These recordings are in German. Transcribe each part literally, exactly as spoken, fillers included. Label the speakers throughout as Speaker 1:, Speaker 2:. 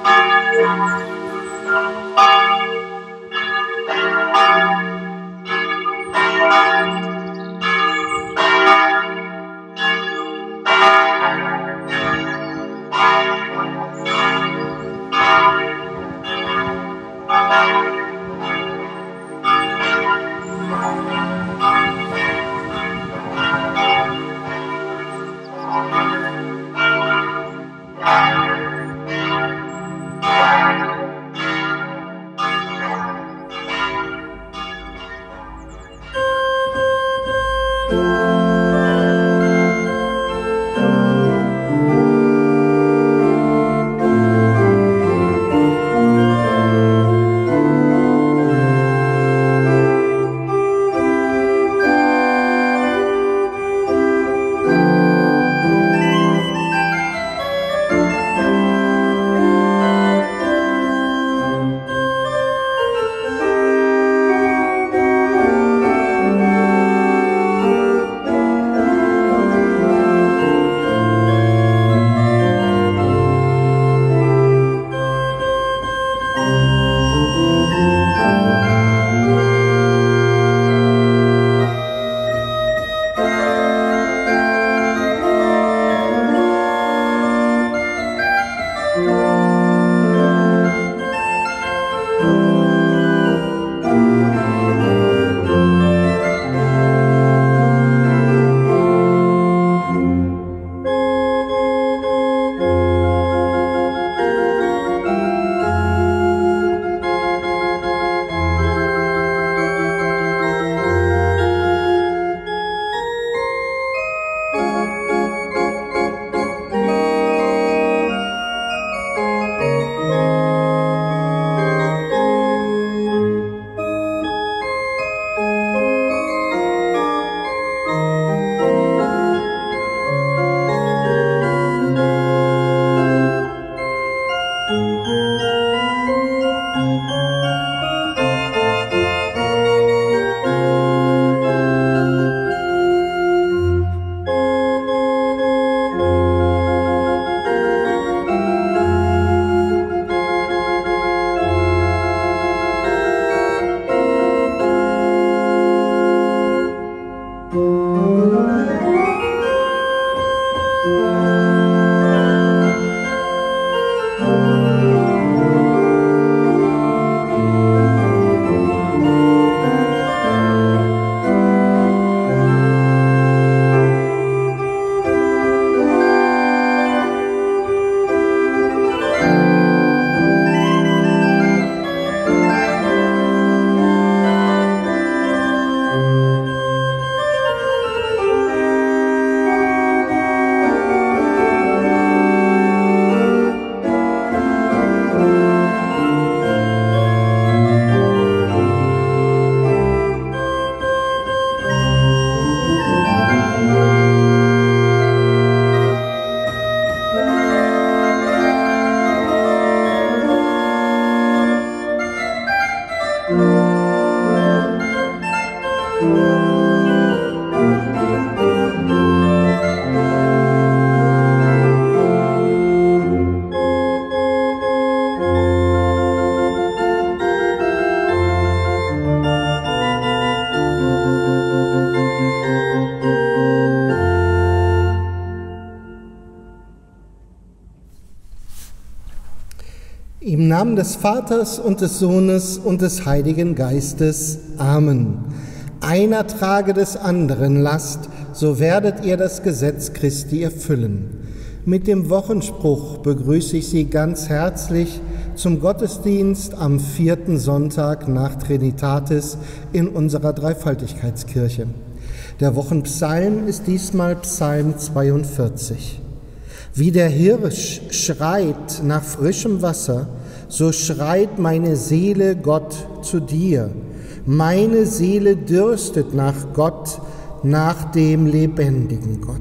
Speaker 1: Im Namen des Vaters und des Sohnes und des Heiligen Geistes. Amen. Einer trage des anderen Last, so werdet ihr das Gesetz Christi erfüllen. Mit dem Wochenspruch begrüße ich Sie ganz herzlich zum Gottesdienst am vierten Sonntag nach Trinitatis in unserer Dreifaltigkeitskirche. Der Wochenpsalm ist diesmal Psalm zweiundvierzig. Wie der Hirsch schreit nach frischem Wasser, so schreit meine Seele Gott zu dir. Meine Seele dürstet nach Gott, nach dem lebendigen Gott.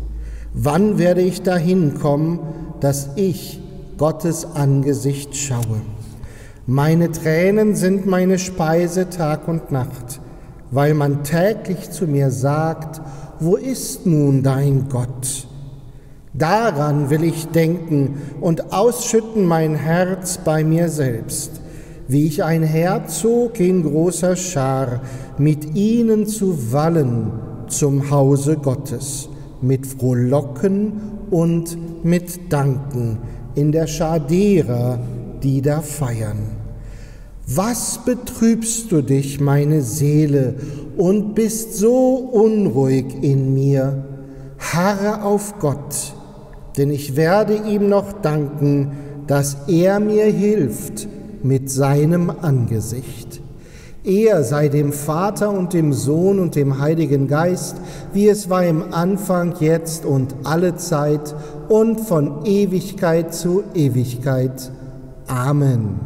Speaker 1: Wann werde ich dahin kommen, dass ich Gottes Angesicht schaue? Meine Tränen sind meine Speise Tag und Nacht, weil man täglich zu mir sagt, wo ist nun dein Gott? Daran will ich denken und ausschütten mein Herz bei mir selbst, wie ich einherzog in großer Schar, mit ihnen zu wallen zum Hause Gottes, mit Frohlocken und mit Danken in der Schar derer, die da feiern. Was betrübst du dich, meine Seele, und bist so unruhig in mir? Harre auf Gott, denn ich werde ihm noch danken, dass er mir hilft mit seinem Angesicht. Er sei dem Vater und dem Sohn und dem Heiligen Geist, wie es war im Anfang, jetzt und alle Zeit und von Ewigkeit zu Ewigkeit. Amen.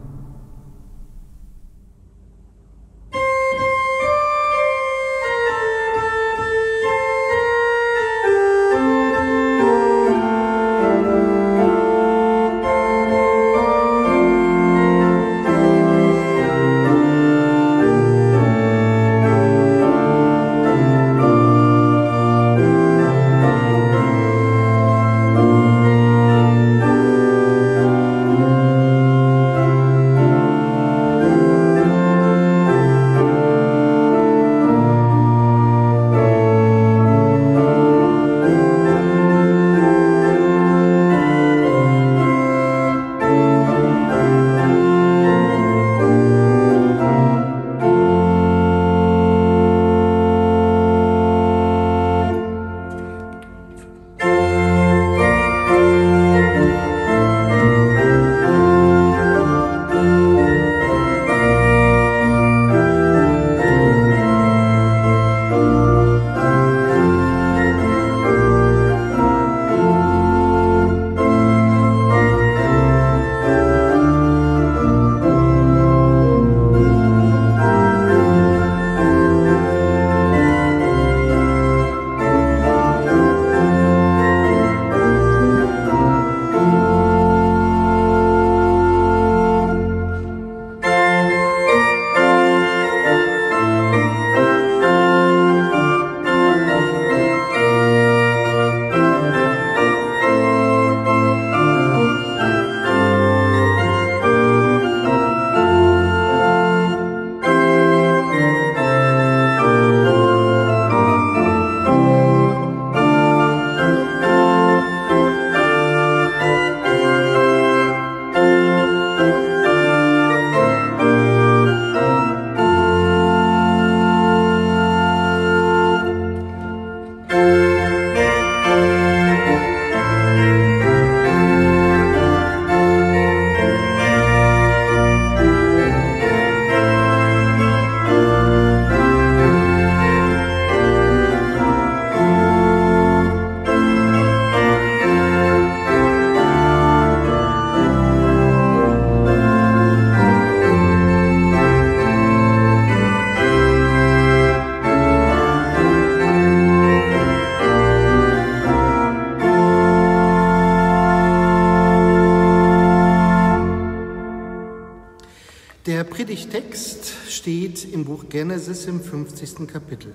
Speaker 1: Der Predigtext steht im Buch Genesis im fünfzigsten Kapitel.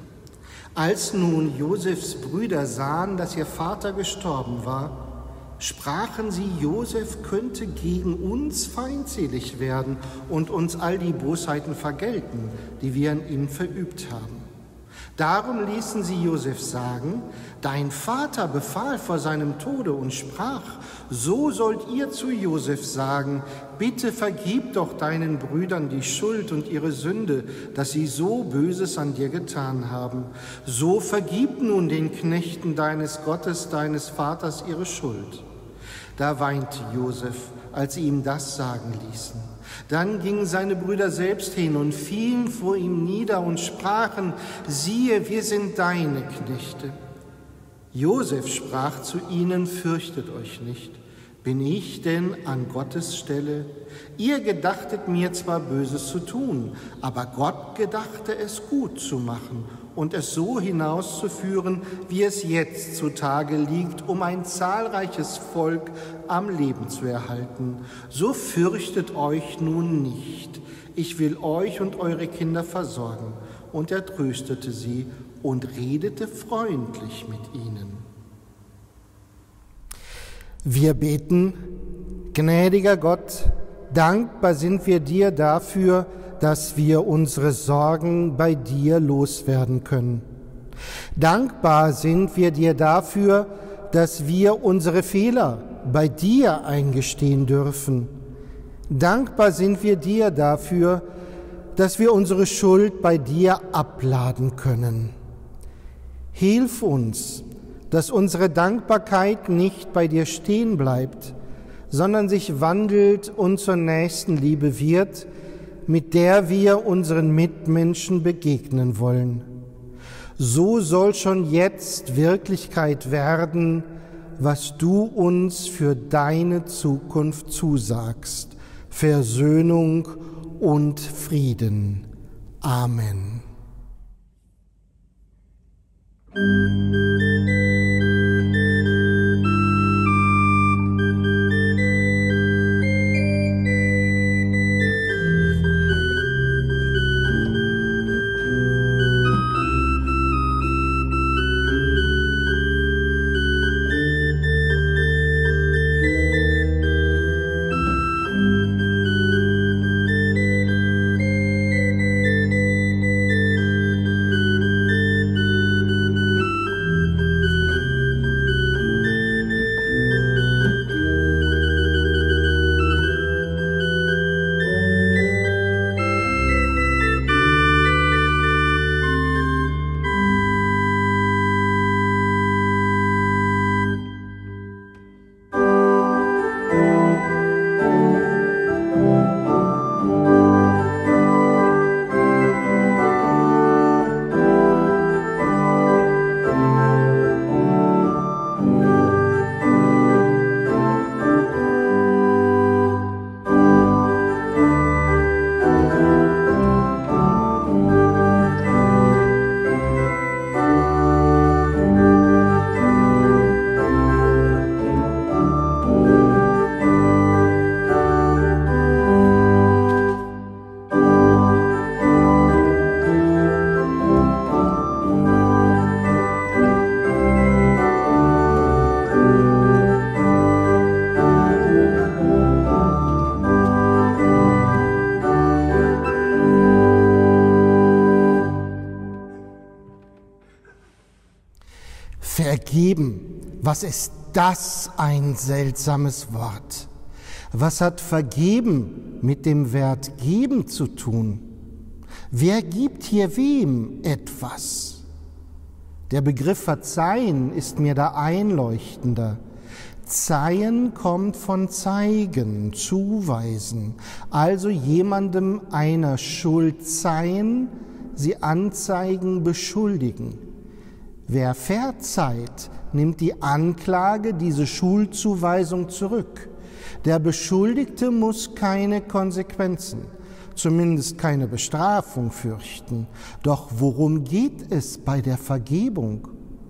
Speaker 1: Als nun Josefs Brüder sahen, dass ihr Vater gestorben war, sprachen sie, Josef könnte gegen uns feindselig werden und uns all die Bosheiten vergelten, die wir an ihm verübt haben. Darum ließen sie Josef sagen, dein Vater befahl vor seinem Tode und sprach, so sollt ihr zu Josef sagen, bitte vergib doch deinen Brüdern die Schuld und ihre Sünde, dass sie so Böses an dir getan haben. So vergib nun den Knechten deines Gottes, deines Vaters ihre Schuld. Da weinte Josef, als sie ihm das sagen ließen. Dann gingen seine Brüder selbst hin und fielen vor ihm nieder und sprachen, siehe, wir sind deine Knechte. Josef sprach zu ihnen, fürchtet euch nicht. Bin ich denn an Gottes Stelle? Ihr gedachtet mir zwar Böses zu tun, aber Gott gedachte es gut zu machen und es so hinauszuführen, wie es jetzt zutage liegt, um ein zahlreiches Volk am Leben zu erhalten. So fürchtet euch nun nicht. Ich will euch und eure Kinder versorgen. Und er tröstete sie und redete freundlich mit ihnen. Wir beten: Gnädiger Gott, dankbar sind wir dir dafür, dass wir unsere Sorgen bei dir loswerden können. Dankbar sind wir dir dafür, dass wir unsere Fehler bei dir eingestehen dürfen. Dankbar sind wir dir dafür, dass wir unsere Schuld bei dir abladen können. Hilf uns, dass unsere Dankbarkeit nicht bei dir stehen bleibt, sondern sich wandelt und zur Nächstenliebe wird, mit der wir unseren Mitmenschen begegnen wollen. So soll schon jetzt Wirklichkeit werden, was du uns für deine Zukunft zusagst: Versöhnung und Frieden. Amen. Vergeben, was ist das ein seltsames Wort? Was hat vergeben mit dem Wert geben zu tun? Wer gibt hier wem etwas? Der Begriff verzeihen ist mir da einleuchtender. Zeihen kommt von zeigen, zuweisen, also jemandem einer Schuld zeihen, sie anzeigen, beschuldigen. Wer verzeiht, nimmt die Anklage, diese Schuldzuweisung zurück. Der Beschuldigte muss keine Konsequenzen, zumindest keine Bestrafung fürchten. Doch worum geht es bei der Vergebung?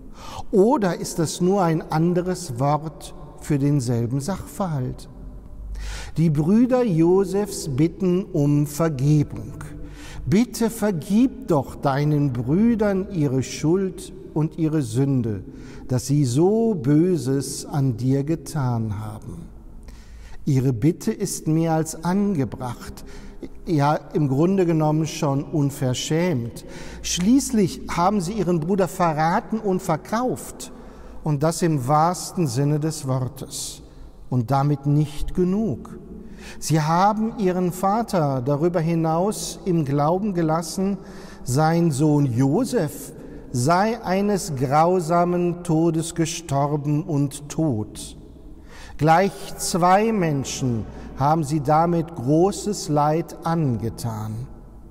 Speaker 1: Oder ist das nur ein anderes Wort für denselben Sachverhalt? Die Brüder Josefs bitten um Vergebung. Bitte vergib doch deinen Brüdern ihre Schuld und ihre Sünde, dass sie so Böses an dir getan haben. Ihre Bitte ist mehr als angebracht, ja im Grunde genommen schon unverschämt. Schließlich haben sie ihren Bruder verraten und verkauft, und das im wahrsten Sinne des Wortes. Und damit nicht genug. Sie haben ihren Vater darüber hinaus im Glauben gelassen, sein Sohn Josef sei eines grausamen Todes gestorben und tot. Gleich zwei Menschen haben sie damit großes Leid angetan.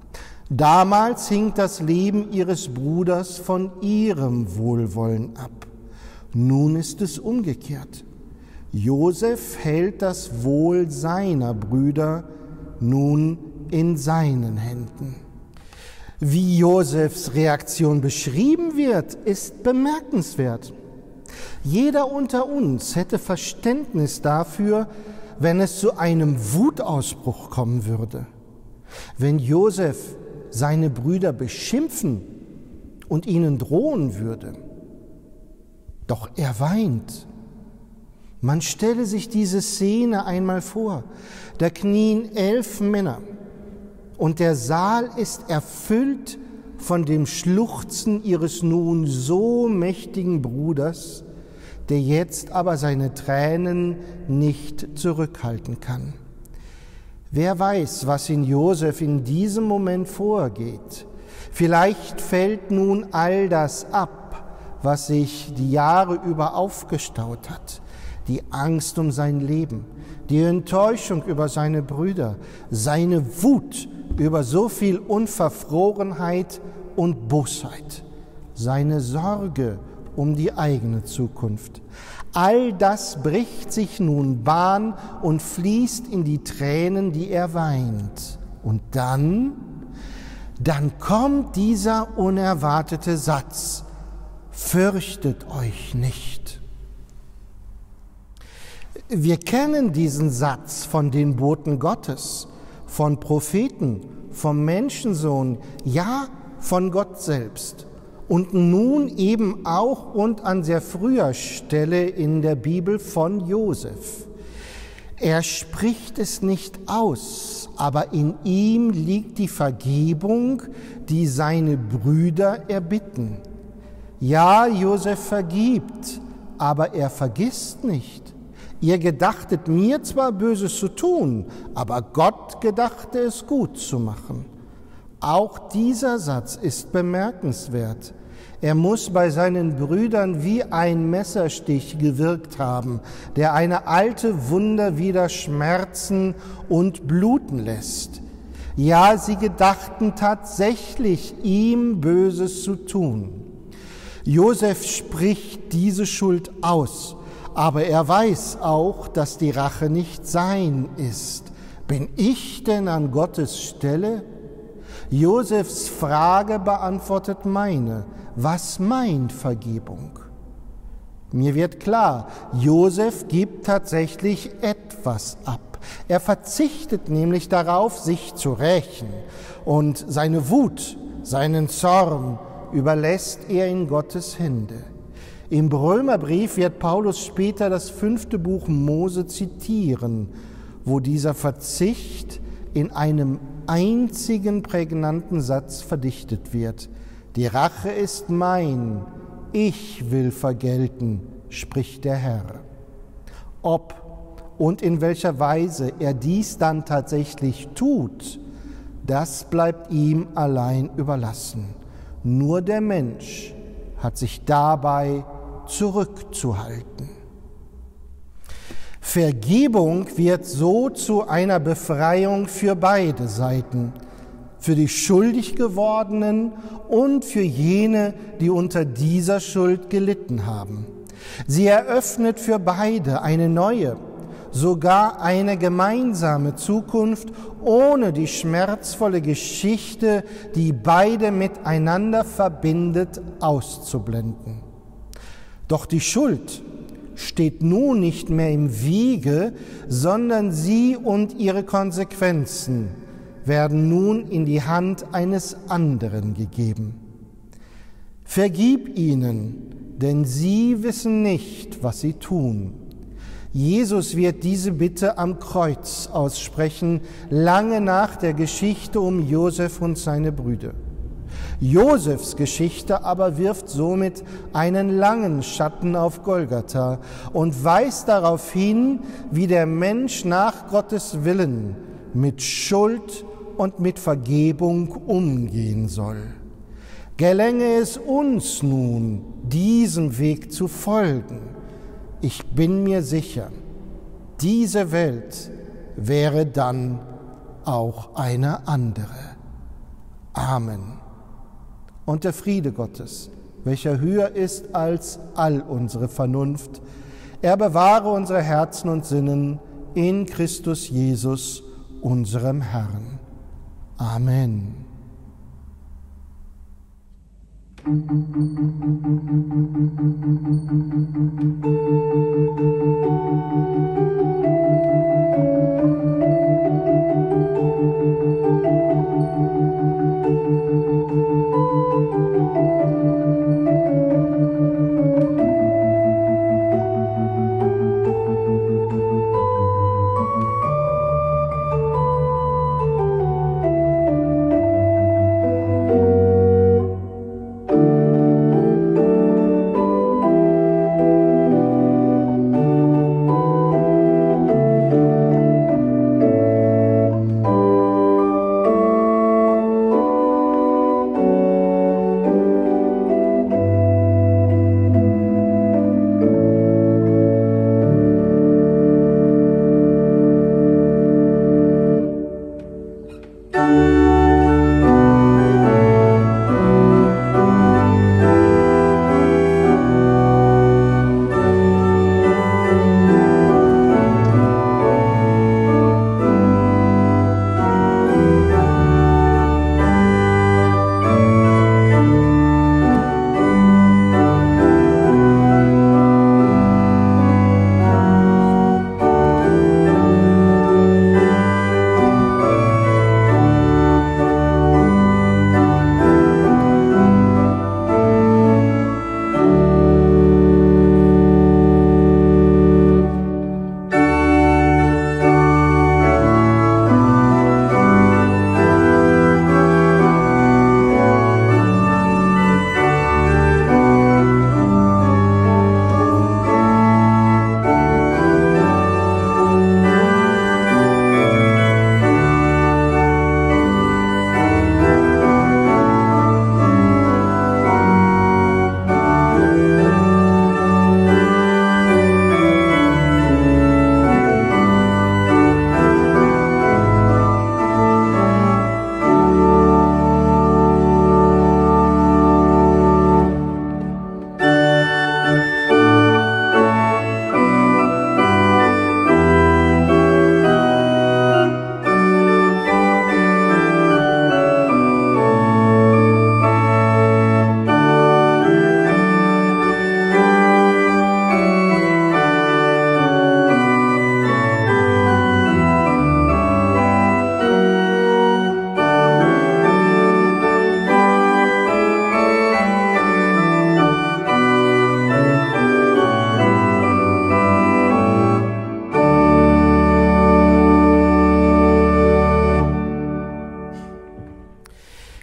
Speaker 1: Damals hing das Leben ihres Bruders von ihrem Wohlwollen ab. Nun ist es umgekehrt. Josef hält das Wohl seiner Brüder nun in seinen Händen. Wie Josefs Reaktion beschrieben wird, ist bemerkenswert. Jeder unter uns hätte Verständnis dafür, wenn es zu einem Wutausbruch kommen würde. Wenn Josef seine Brüder beschimpfen und ihnen drohen würde. Doch er weint. Man stelle sich diese Szene einmal vor. Da knien elf Männer und der Saal ist erfüllt von dem Schluchzen ihres nun so mächtigen Bruders, der jetzt aber seine Tränen nicht zurückhalten kann. Wer weiß, was in Josef in diesem Moment vorgeht. Vielleicht fällt nun all das ab, was sich die Jahre über aufgestaut hat. Die Angst um sein Leben, die Enttäuschung über seine Brüder, seine Wut über so viel Unverfrorenheit und Bosheit, seine Sorge um die eigene Zukunft. All das bricht sich nun Bahn und fließt in die Tränen, die er weint. Und dann, dann kommt dieser unerwartete Satz: Fürchtet euch nicht. Wir kennen diesen Satz von den Boten Gottes, von Propheten, vom Menschensohn, ja, von Gott selbst. Und nun eben auch und an sehr früher Stelle in der Bibel von Josef. Er spricht es nicht aus, aber in ihm liegt die Vergebung, die seine Brüder erbitten. Ja, Josef vergibt, aber er vergisst nicht. Ihr gedachtet mir zwar Böses zu tun, aber Gott gedachte es gut zu machen. Auch dieser Satz ist bemerkenswert. Er muss bei seinen Brüdern wie ein Messerstich gewirkt haben, der eine alte Wunde wieder schmerzen und bluten lässt. Ja, sie gedachten tatsächlich, ihm Böses zu tun. Josef spricht diese Schuld aus, aber er weiß auch, dass die Rache nicht sein ist. Bin ich denn an Gottes Stelle? Josefs Frage beantwortet meine. Was meint Vergebung? Mir wird klar, Josef gibt tatsächlich etwas ab. Er verzichtet nämlich darauf, sich zu rächen. Und seine Wut, seinen Zorn überlässt er in Gottes Hände. Im Römerbrief wird Paulus später das fünfte Buch Mose zitieren, wo dieser Verzicht in einem einzigen prägnanten Satz verdichtet wird. Die Rache ist mein, ich will vergelten, spricht der Herr. Ob und in welcher Weise er dies dann tatsächlich tut, das bleibt ihm allein überlassen. Nur der Mensch hat sich dabei zurückzuhalten. Vergebung wird so zu einer Befreiung für beide Seiten, für die schuldig gewordenen und für jene, die unter dieser Schuld gelitten haben. Sie eröffnet für beide eine neue, sogar eine gemeinsame Zukunft ohne die schmerzvolle Geschichte, die beide miteinander verbindet, auszublenden. Doch die Schuld steht nun nicht mehr im Wege, sondern sie und ihre Konsequenzen werden nun in die Hand eines anderen gegeben. Vergib ihnen, denn sie wissen nicht, was sie tun. Jesus wird diese Bitte am Kreuz aussprechen, lange nach der Geschichte um Josef und seine Brüder. Josefs Geschichte aber wirft somit einen langen Schatten auf Golgatha und weist darauf hin, wie der Mensch nach Gottes Willen mit Schuld und mit Vergebung umgehen soll. Gelänge es uns nun, diesem Weg zu folgen, ich bin mir sicher, diese Welt wäre dann auch eine andere. Amen. Und der Friede Gottes, welcher höher ist als all unsere Vernunft, er bewahre unsere Herzen und Sinnen in Christus Jesus, unserem Herrn. Amen.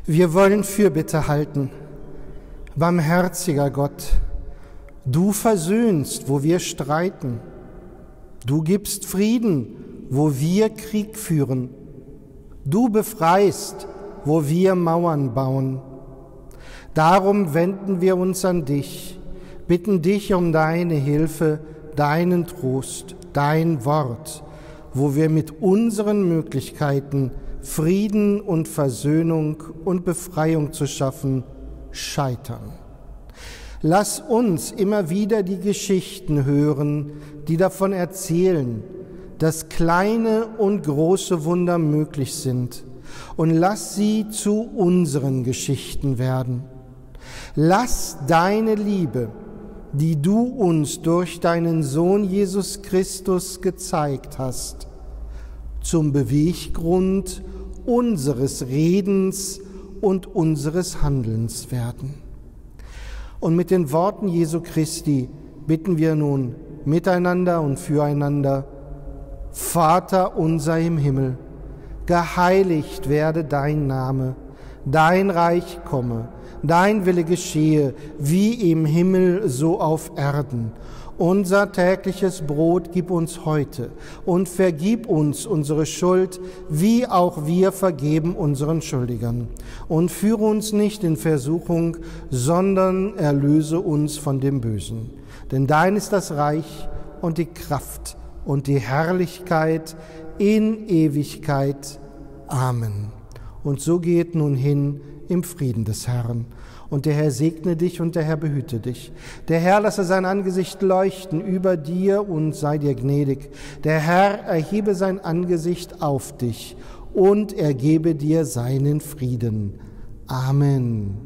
Speaker 1: Wir wollen Fürbitte halten. Barmherziger Gott, du versöhnst, wo wir streiten. Du gibst Frieden, wo wir Krieg führen. Du befreist, wo wir Mauern bauen. Darum wenden wir uns an dich, bitten dich um deine Hilfe, deinen Trost, dein Wort, wo wir mit unseren Möglichkeiten Frieden und Versöhnung und Befreiung zu schaffen, scheitern. Lass uns immer wieder die Geschichten hören, die davon erzählen, dass kleine und große Wunder möglich sind, und lass sie zu unseren Geschichten werden. Lass deine Liebe, die du uns durch deinen Sohn Jesus Christus gezeigt hast, zum Beweggrund unseres Redens und unseres Handelns werden. Und mit den Worten Jesu Christi bitten wir nun miteinander und füreinander: Vater unser im Himmel, geheiligt werde dein Name, dein Reich komme, dein Wille geschehe, wie im Himmel so auf Erden. Unser tägliches Brot gib uns heute und vergib uns unsere Schuld, wie auch wir vergeben unseren Schuldigern. Und führe uns nicht in Versuchung, sondern erlöse uns von dem Bösen. Denn dein ist das Reich und die Kraft und die Herrlichkeit in Ewigkeit. Amen. Und so geht nun hin im Frieden des Herrn. Und der Herr segne dich und der Herr behüte dich. Der Herr lasse sein Angesicht leuchten über dir und sei dir gnädig. Der Herr erhebe sein Angesicht auf dich und ergebe dir seinen Frieden. Amen.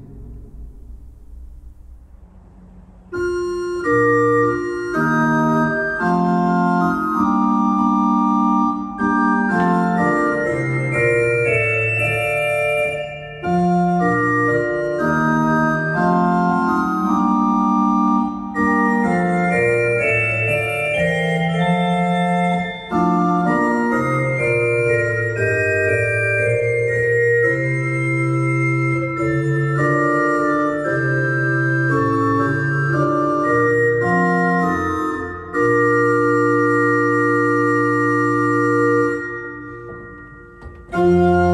Speaker 2: Thank you.